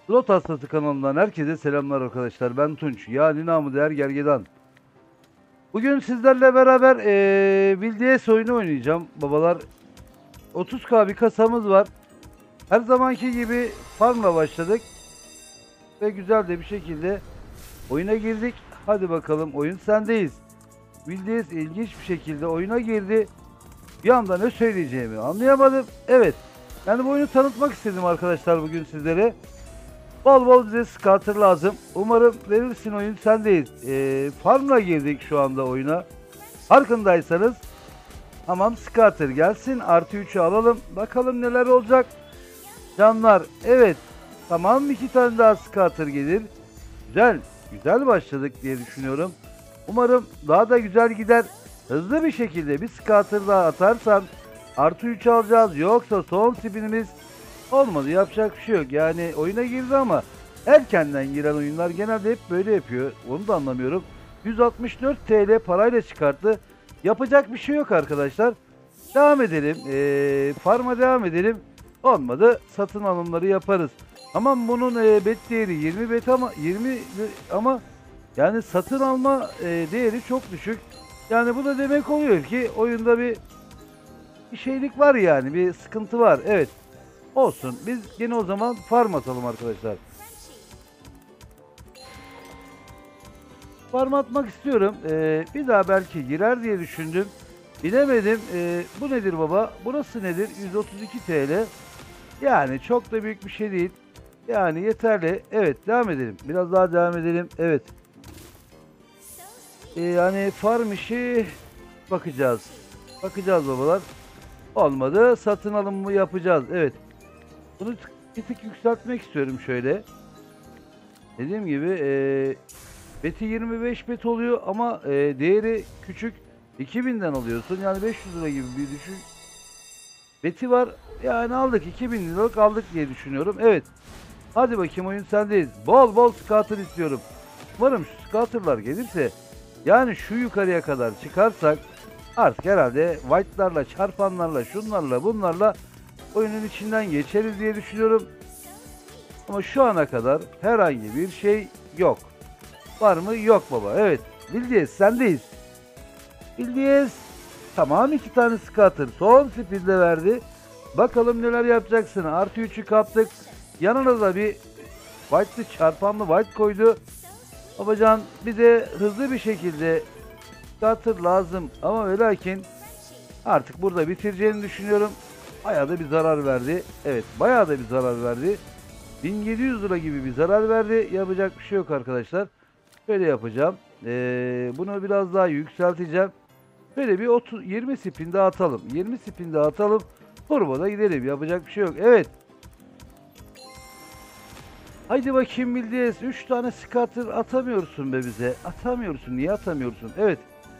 Slot Hastası kanalından herkese selamlar arkadaşlar. Ben Tunç. Yani namı değer Gergedan. Bugün sizlerle beraber Bildiğes oyunu oynayacağım babalar. 30K bir kasamız var. Her zamanki gibi farmla başladık. Ve güzel de bir şekilde oyuna girdik. Hadi bakalım, oyun sendeyiz. Bildiğes ilginç bir şekilde oyuna girdi. Bir anda ne söyleyeceğimi anlayamadım. Evet. Yani bu oyunu tanıtmak istedim arkadaşlar bugün sizlere. Bol bol bize scatter lazım. Umarım verirsin, oyun sendeyiz. Farmla girdik şu anda oyuna. Farkındaysanız. Tamam, scatter gelsin. Artı 3'ü alalım. Bakalım neler olacak. Canlar, evet. Tamam, 2 tane daha scatter gelir. Güzel. Güzel başladık diye düşünüyorum. Umarım daha da güzel gider. Hızlı bir şekilde bir scatter daha atarsan artı 3 alacağız. Yoksa son spinimiz olmadı, yapacak bir şey yok. Yani oyuna girdi ama erkenden giren oyunlar genelde hep böyle yapıyor. Onu da anlamıyorum. 164 TL parayla çıkarttı. Yapacak bir şey yok arkadaşlar. Devam edelim. Farm'a devam edelim. Olmadı, satın alımları yaparız. Ama bunun bet değeri 20 bet ama 20 ama yani satın alma değeri çok düşük. Yani bu da demek oluyor ki oyunda bir şeylik var, yani bir sıkıntı var. Evet. Olsun. Biz gene o zaman farm atalım arkadaşlar. Farm atmak istiyorum. Bir daha belki girer diye düşündüm. Bilemedim. Bu nedir baba? Burası nedir? 132 TL. Yani çok da büyük bir şey değil. Yani yeterli. Evet, devam edelim. Biraz daha devam edelim. Evet. Yani farm işi bakacağız. Bakacağız babalar. Olmadı. Satın alımı yapacağız. Evet. Bunu bir tık yükseltmek istiyorum şöyle. Dediğim gibi beti 25 bet oluyor ama değeri küçük. 2000'den alıyorsun. Yani 500 lira gibi bir düşün. Beti var. Yani aldık. 2000 liralık aldık diye düşünüyorum. Evet. Hadi bakayım, oyun sendeyiz. Bol bol scatter istiyorum. Umarım şu scatter'lar gelirse, yani şu yukarıya kadar çıkarsak artık herhalde white'larla, çarpanlarla, şunlarla, bunlarla oyunun içinden geçeriz diye düşünüyorum. Ama şu ana kadar herhangi bir şey yok. Var mı? Yok baba. Evet. Bildiğiz. Sendeyiz. Bildiğiz. Tamam, 2 tane scatter. Son speed'de verdi. Bakalım neler yapacaksın. Artı 3'ü kaptık. Yanına da bir white'lı, çarpanlı white koydu. Babacan, bize hızlı bir şekilde scatter lazım. Ama ve lakin artık burada bitireceğini düşünüyorum. Bayağı da bir zarar verdi. Evet, bayağı da bir zarar verdi. 1700 lira gibi bir zarar verdi. Yapacak bir şey yok arkadaşlar. Şöyle yapacağım. Bunu biraz daha yükselteceğim. Böyle bir 30 20 spin daha atalım. 20 spin daha atalım. Turbo'da gidelim. Yapacak bir şey yok. Evet. Haydi bakayım Bildiğiz. 3 tane scatter atamıyorsun be bize. Atamıyorsun. Niye atamıyorsun? Evet.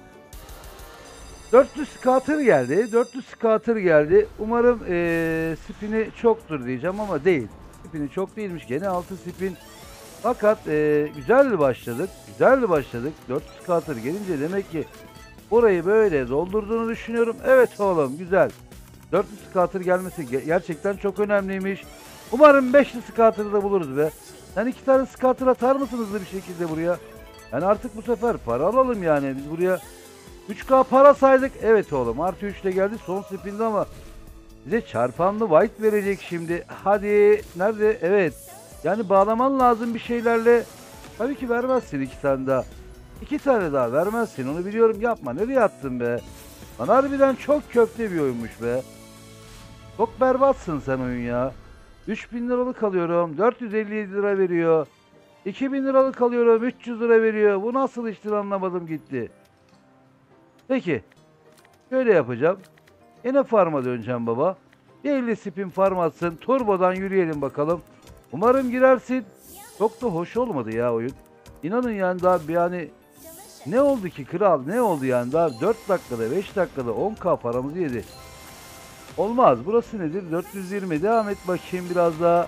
400 scatter geldi. 400 scatter geldi. Umarım spin'i çoktur diyeceğim ama değil. Spin'i çok değilmiş. Gene 6 spin. Fakat güzel başladık. Güzel başladık. 400 scatter gelince demek ki orayı böyle doldurduğunu düşünüyorum. Evet oğlum, güzel. 400 scatter gelmesi gerçekten çok önemliymiş. Umarım 5'li scatter'ı da buluruz be. Sen 2 tane scatter atar mısınız hızlı bir şekilde buraya? Yani artık bu sefer para alalım yani. Biz buraya 3K para saydık. Evet oğlum, artı 3 de geldi son spinde ama bize çarpanlı white verecek şimdi. Hadi, nerede? Evet. Yani bağlaman lazım bir şeylerle. Tabii ki vermezsin 2 tane daha. 2 tane daha vermezsin, onu biliyorum. Yapma, nereye attın be? Lan harbiden çok köfte bir oyunmuş be. Çok berbatsın sen oyun ya. 3000 liralık alıyorum. 457 lira veriyor. 2000 liralık alıyorum. 300 lira veriyor. Bu nasıl iştir anlamadım gitti. Peki. Şöyle yapacağım. Yine farm'a döneceğim baba. Bir 50 spin farm atsın. Turbo'dan yürüyelim bakalım. Umarım girersin. Çok da hoş olmadı ya oyun. İnanın yani daha yani ne oldu ki kral, ne oldu yani, daha 4 dakikada 5 dakikada 10K paramızı yedi. Olmaz, burası nedir? 420, devam et bakayım biraz daha.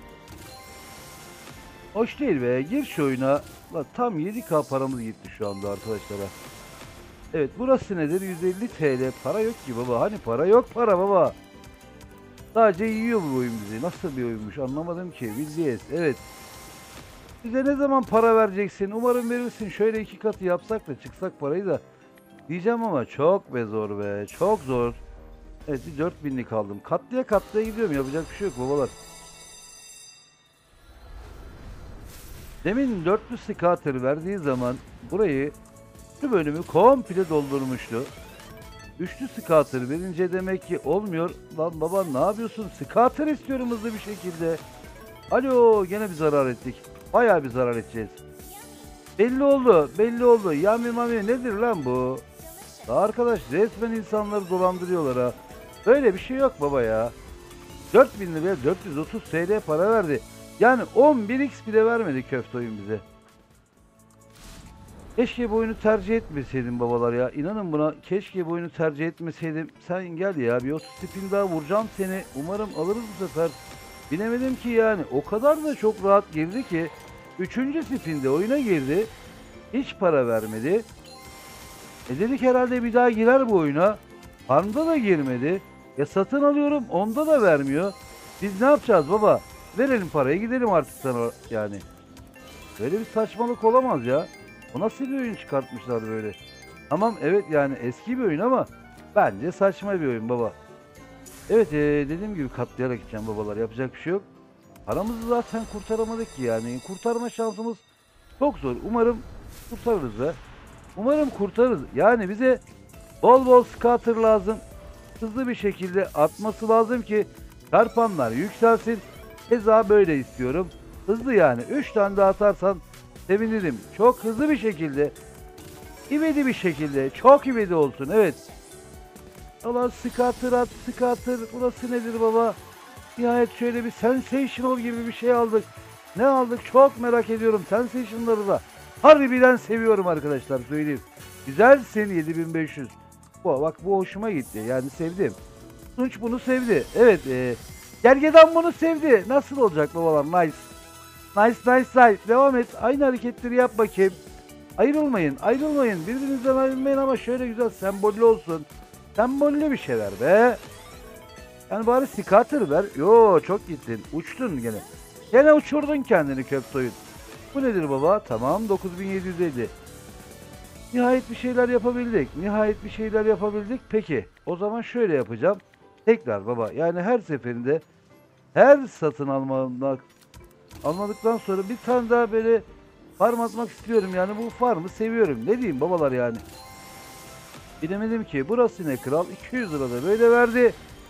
Hoş değil be, gir şu oyuna. La, tam 7K paramız gitti şu anda arkadaşlara. Evet, burası nedir? 150 TL, para yok ki baba, hani para yok, para baba. Sadece yiyor bu oyun bizi. Nasıl bir oyunmuş anlamadım ki. Bildiğiz. Evet. Bize ne zaman para vereceksin? Umarım verirsin. Şöyle 2 katı yapsak da çıksak parayı da. Diyeceğim ama çok be zor be. Çok zor. Evet, bir 4000'lik aldım. Katlıya katlıya gidiyorum. Yapacak bir şey yok babalar. Demin 400 scatter verdiği zaman burayı, şu bölümü komple doldurmuştu. Üçlü scatter verince demek ki olmuyor. Lan baba ne yapıyorsun? Scatter istiyorum hızlı bir şekilde. Alo, gene bir zarar ettik. Bayağı bir zarar edeceğiz. Belli oldu, belli oldu. Yami mami nedir lan bu? Ya arkadaş, resmen insanları dolandırıyorlar ha. Böyle bir şey yok baba ya. 4000 liraya 430 TL para verdi. Yani 11x bile vermedi köfte oyun bize. Keşke bu oyunu tercih etmeseydim babalar ya. İnanın buna, keşke bu oyunu tercih etmeseydim. Sen gel ya, bir 30 spin daha vuracağım seni. Umarım alırız bu sefer. Bilemedim ki yani. O kadar da çok rahat girdi ki. 3. spinde oyuna girdi. Hiç para vermedi. Dedik herhalde bir daha girer bu oyuna. Farmda da girmedi. Ya satın alıyorum, onda da vermiyor. Biz ne yapacağız baba? Verelim parayı, gidelim artık sana yani. Böyle bir saçmalık olamaz ya. O nasıl bir oyun çıkartmışlar böyle? Tamam, evet yani eski bir oyun ama bence saçma bir oyun baba. Evet, dediğim gibi katlayarak gideceğim babalar, yapacak bir şey yok. Paramızı zaten kurtaramadık ki yani. Kurtarma şansımız çok zor. Umarım kurtarırız be. Umarım kurtarırız. Yani bize bol bol scatter lazım. Hızlı bir şekilde atması lazım ki çarpanlar yükselsin. Keza böyle istiyorum. Hızlı yani. 3 tane daha atarsan sevinirim. Çok hızlı bir şekilde. İvedi bir şekilde. Çok ivedi olsun. Evet. Allah, scatter at. Scatter. Burası nedir baba? Nihayet şöyle bir sensational gibi bir şey aldık. Ne aldık? Çok merak ediyorum. Sensational'ları da harbiden seviyorum arkadaşlar, söyleyeyim. Güzelsin 7500. Bak bu hoşuma gitti. Yani sevdim. Tunç bunu sevdi. Evet. Gergedan bunu sevdi. Nasıl olacak babalar? Nice. Nice nice nice. Devam et. Aynı hareketleri yap bakayım. Ayrılmayın. Ayrılmayın. Birbirinizden ayrılmayın ama şöyle güzel sembollü olsun. Sembollü bir şeyler be. Yani bari scatter ver. Yo, çok gittin. Uçtun gene. Gene uçurdun kendini köfte oyun. Bu nedir baba? Tamam, 9750. Nihayet bir şeyler yapabildik. Nihayet bir şeyler yapabildik. Peki o zaman şöyle yapacağım. Tekrar baba, yani her seferinde, her satın almadıktan sonra bir tane daha böyle farm atmak istiyorum. Yani bu farmı seviyorum. Ne diyeyim babalar yani. Bilemedim ki. Burası ne kral? 200 lira da böyle verdi.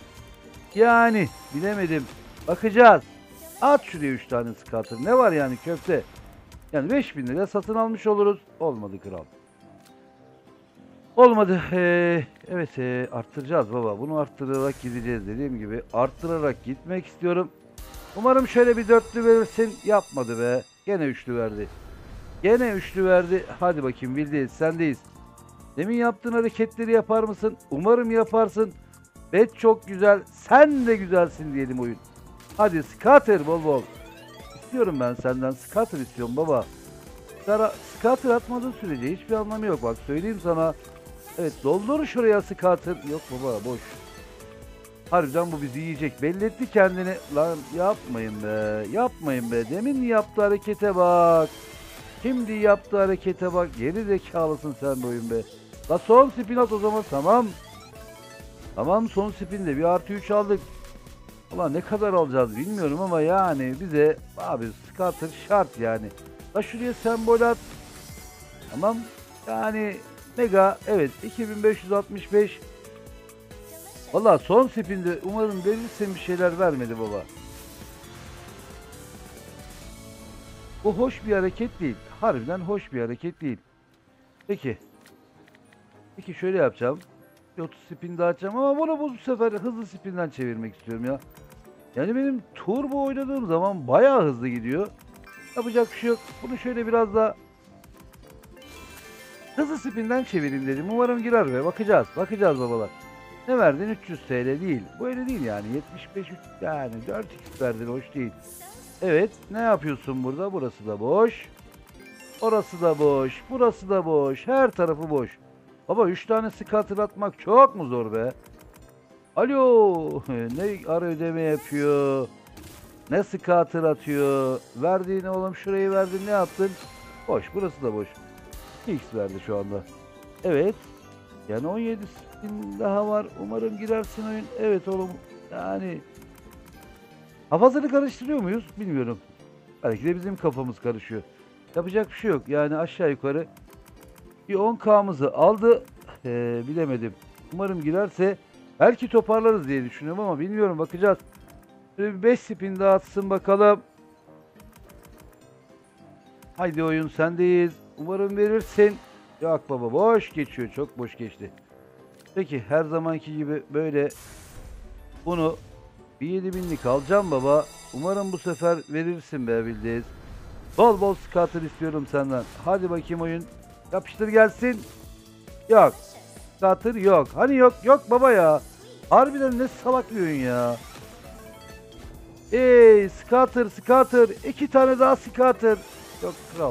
Yani bilemedim. Bakacağız. At şuraya 3 tane scatter. Ne var yani köfte? Yani 5000 liraya satın almış oluruz. Olmadı kral. Olmadı. Evet, arttıracağız baba. Bunu arttırarak gideceğiz dediğim gibi. Arttırarak gitmek istiyorum. Umarım şöyle bir dörtlü verirsin. Yapmadı be. Gene üçlü verdi. Gene üçlü verdi. Hadi bakayım, bildiğiz. Sendeyiz. Demin yaptığın hareketleri yapar mısın? Umarım yaparsın. Bet çok güzel. Sen de güzelsin diyelim oyun. Hadi scatter bol bol. İstiyorum ben senden. Scatter istiyorum baba. Scatter atmadığın sürece hiçbir anlamı yok. Bak söyleyeyim sana. Evet, doldur şuraya scatter. Yok baba, boş. Harbiden bu bizi yiyecek. Belli etti kendini. Lan yapmayın be. Yapmayın be. Demin yaptığı harekete bak. Şimdi yaptığı harekete bak. Geri zekalısın sen bu oyun be. La son spin at o zaman. Tamam. Tamam, son spinde bir artı 3 aldık. Ulan ne kadar alacağız bilmiyorum ama yani bize abi scatter şart yani. La şuraya sembol at. Tamam. Yani mega, evet, 2565. Valla son spinde umarım verirsen bir şeyler vermedi baba. Bu hoş bir hareket değil. Harbiden hoş bir hareket değil. Peki. Peki şöyle yapacağım. Bir 30 spin daha açacağım ama bunu bu sefer hızlı spinden çevirmek istiyorum ya. Yani benim turbo oynadığım zaman bayağı hızlı gidiyor. Yapacak bir şey yok. Bunu şöyle biraz daha hızlı spinden çevireyim dedim. Umarım girer ve bakacağız. Bakacağız babalar. Ne verdin? 300 TL değil. Bu öyle değil yani. 75 yani 4x verdin, hoş değil. Evet, ne yapıyorsun burada? Burası da boş. Orası da boş. Burası da boş. Her tarafı boş. Baba 3 tane scatter atmak çok mu zor be? Alo. Ne ara ödeme yapıyor. Ne scatter atıyor. Verdiğini oğlum şurayı verdin ne yaptın? Boş, burası da boş. X verdi şu anda. Evet. Yani 17 spin daha var. Umarım girersin oyun. Evet oğlum. Yani kafasını karıştırıyor muyuz? Bilmiyorum. Belki de bizim kafamız karışıyor. Yapacak bir şey yok. Yani aşağı yukarı bir 10K'mızı aldı. Bilemedim. Umarım girerse belki toparlarız diye düşünüyorum ama bilmiyorum. Bakacağız. Şöyle bir 5 spin daha atsın bakalım. Haydi oyun sendeyiz. Umarım verirsin. Yok baba boş geçiyor. Çok boş geçti. Peki her zamanki gibi böyle bunu bir 7000'lik alacağım baba. Umarım bu sefer verirsin be Bildiz. Bol bol scatter istiyorum senden. Hadi bakayım oyun. Yapıştır gelsin. Yok. Scatter yok. Hani yok yok baba ya. Harbiden ne salak bir oyun ya. Ey scatter scatter. 2 tane daha scatter. Yok kral.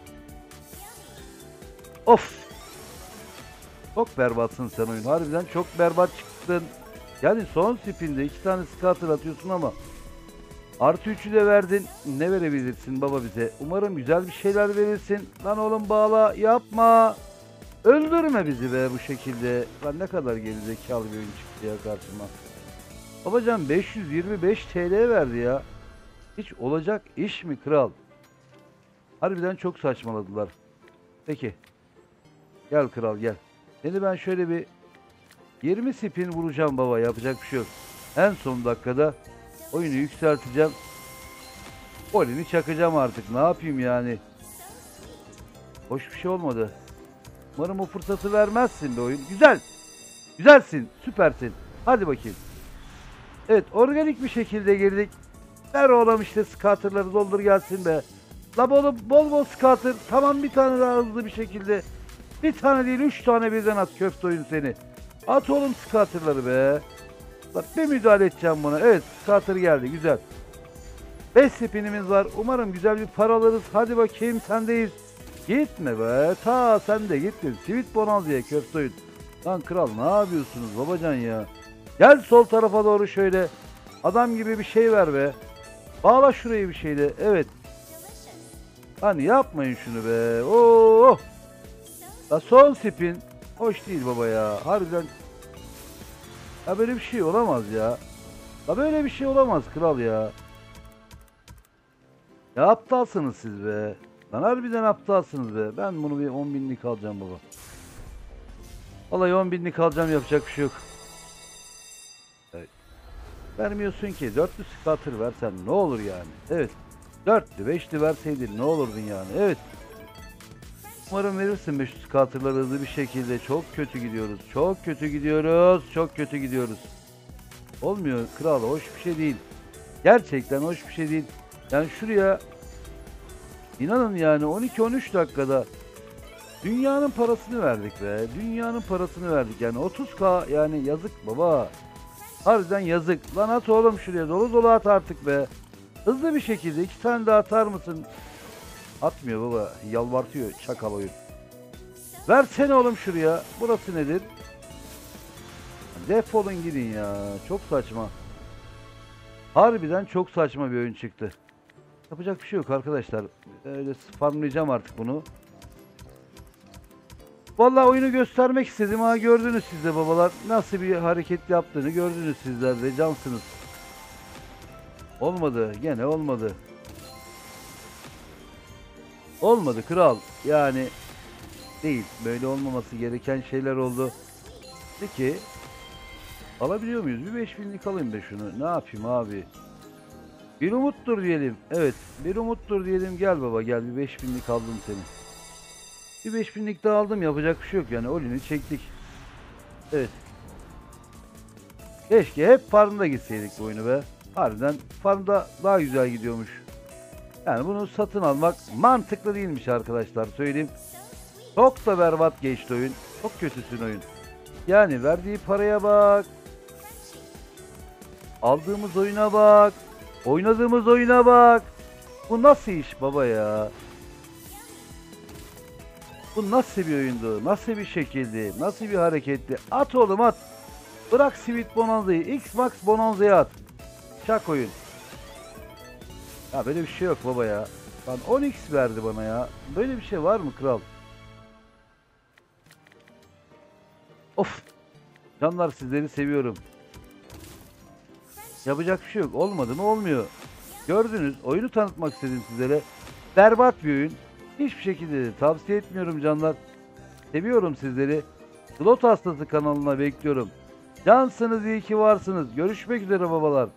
Of. Çok berbatsın sen oyun. Harbiden çok berbat çıktın. Yani son spinde 2 tane scatter atıyorsun ama artı 3'ü de verdin. Ne verebilirsin baba bize? Umarım güzel bir şeyler verirsin. Lan oğlum bağla yapma. Öldürme bizi be bu şekilde. Lan ne kadar gerizekalı bir oyun çıktı ya karşıma. Babacan 525 TL verdi ya. Hiç olacak iş mi kral? Harbiden çok saçmaladılar. Peki. Gel kral gel. Seni ben şöyle bir 20 spin vuracağım baba. Yapacak bir şey yok. En son dakikada oyunu yükselteceğim. Golünü çakacağım artık. Ne yapayım yani? Hoş bir şey olmadı. Umarım o fırsatı vermezsin be oyun. Güzel. Güzelsin. Süpersin. Hadi bakayım. Evet organik bir şekilde girdik. Ver oğlum işte scatter'ları doldur gelsin be. La bol bol bol scatter. Tamam bir tane daha hızlı bir şekilde. Bir tane değil 3 tane birden at köfte oyun seni. At oğlum scatter'ları be. Bak bir müdahale edeceğim buna. Evet scatter geldi güzel. 5 spinimiz var. Umarım güzel bir para alırız. Hadi bakayım sendeyiz. Gitme be. Ta sen de gitme. Sweet Bonanza'ya köfte oyun. Lan kral ne yapıyorsunuz babacan ya? Gel sol tarafa doğru şöyle. Adam gibi bir şey ver be. Bağla şurayı bir şeyle. Evet. Lan yapmayın şunu be. Oo. La son spin. Hoş değil baba ya. Harbiden. Ya böyle bir şey olamaz ya. La böyle bir şey olamaz kral ya. Ya aptalsınız siz be. Lan harbiden aptalsınız be. Ben bunu bir 10.000'lik alacağım baba. Vallahi 10.000'lik alacağım yapacak bir şey yok. Evet. Vermiyorsun ki. 4'lü scatter versen ne olur yani. Evet. 4'lü 5'li verseydin ne olurdun yani. Evet. Umarım verirsin 500 scatter'ları hızlı bir şekilde. Çok kötü gidiyoruz. Çok kötü gidiyoruz. Çok kötü gidiyoruz. Olmuyor kral. Hoş bir şey değil. Gerçekten hoş bir şey değil. Yani şuraya inanın yani 12-13 dakikada dünyanın parasını verdik be. Dünyanın parasını verdik yani 30K yani yazık baba. Harbiden yazık. Lan at oğlum şuraya dolu dolu at artık be. Hızlı bir şekilde 2 tane daha atar mısın? Atmıyor baba. Yalvartıyor çakal oyun. Versene oğlum şuraya. Burası nedir? Defolun gidin ya. Çok saçma. Harbiden çok saçma bir oyun çıktı. Yapacak bir şey yok arkadaşlar. Öyle farmlayacağım artık bunu. Vallahi oyunu göstermek istedim ha gördünüz siz de babalar. Nasıl bir hareket yaptığını gördünüz sizler de cansınız. Olmadı gene olmadı. Olmadı kral. Yani değil. Böyle olmaması gereken şeyler oldu. Peki alabiliyor muyuz? Bir 5.000'lik alayım be şunu. Ne yapayım abi? Bir umuttur diyelim. Evet bir umuttur diyelim. Gel baba gel bir 5.000'lik aldım seni. Bir 5.000'lik daha aldım yapacak bir şey yok yani Oli'ni çektik. Evet. Keşke hep farmda gitseydik bu oyunu be. Harbiden farmda daha güzel gidiyormuş. Yani bunu satın almak mantıklı değilmiş arkadaşlar söyleyeyim. Çok da berbat geçti oyun. Çok kötüsün oyun. Yani verdiği paraya bak. Aldığımız oyuna bak. Oynadığımız oyuna bak. Bu nasıl iş baba ya? Bu nasıl bir oyundu? Nasıl bir şekildi? Nasıl bir hareketti? At oğlum at. Bırak Sweet Bonanza'yı. X-Max Bonanza'ya at. Çak oyun. Ya böyle bir şey yok baba ya. Lan 10x verdi bana ya. Böyle bir şey var mı kral? Of. Canlar sizleri seviyorum. Yapacak bir şey yok. Olmadı mı olmuyor. Gördünüz. Oyunu tanıtmak istedim sizlere. Berbat bir oyun. Hiçbir şekilde de tavsiye etmiyorum canlar. Seviyorum sizleri. Slot Hastası kanalına bekliyorum. Cansınız, iyi ki varsınız. Görüşmek üzere babalar.